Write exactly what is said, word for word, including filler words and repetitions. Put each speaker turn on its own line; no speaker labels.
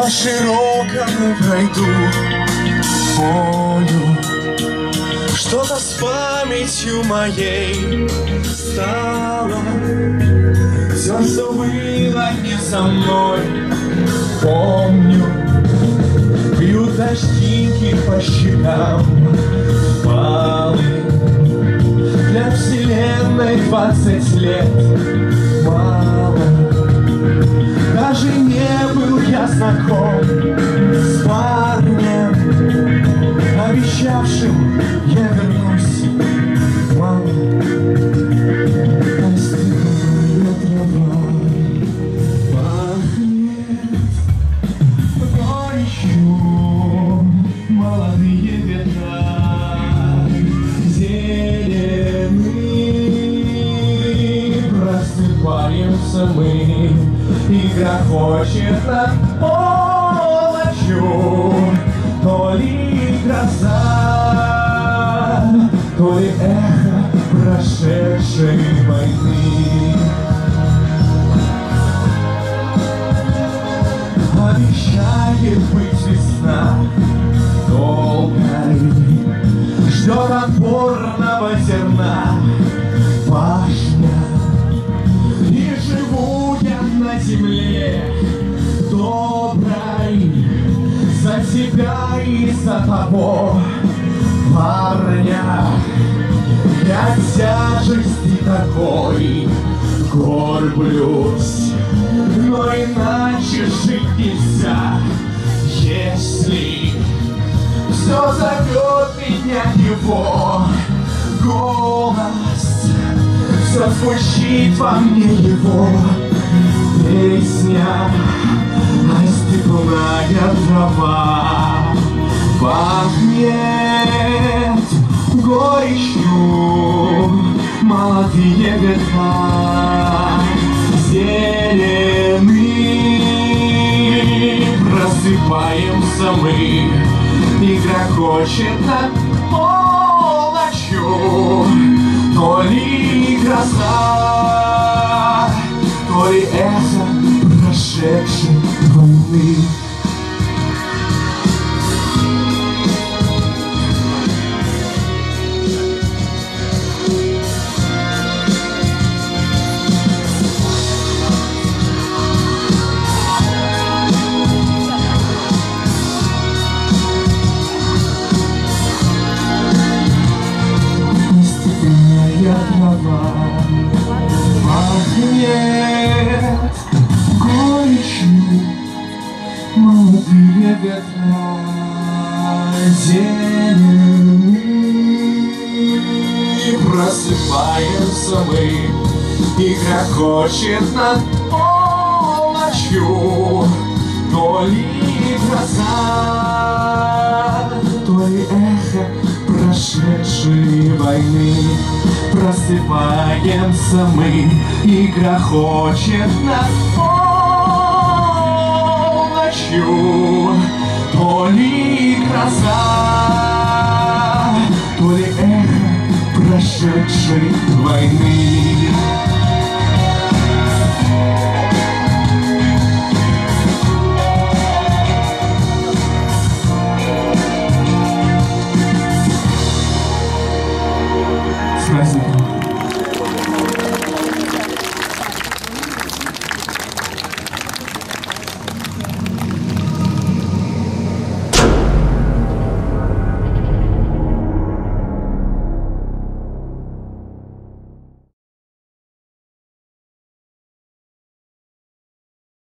по широкому пройду полю. Что-то с памятью моей стало. Все, что было не со мной, помню. Бьют дождинки по щекам, палы. Для вселенной двадцать лет мало. Даже не был я знаком с парнем, обещавшим я вернусь. Мало. Остывая трава пахнет горечью, молодые ветра зелены. Просыпаемся мы, и грохочет над полночью. То ли гроза, то ли эхо прошедшей войны. Обещает быть весна долгой, ждет отборного зерна пашня. И живу я на земле доброй за тебя и за того парня. Я тяжести такой горблюсь, но иначе жить нельзя, если все зовет меня его голос. Все звучит во мне его песня, а степная трава пахнет горечью, молодые ветра зелены. Просыпаемся мы, и грохочет над полночью. То ли гроза, то ли эхо прошедшей войны. Трава пахнет горечью, молодые ветра зелены. Просыпаемся мы, и грохочет над полночью. То ли гроза, то ли эхо прошедшей войны. Просыпаемся мы, и грохочет над полночью. То ли гроза, то ли эхо прошедшей войны.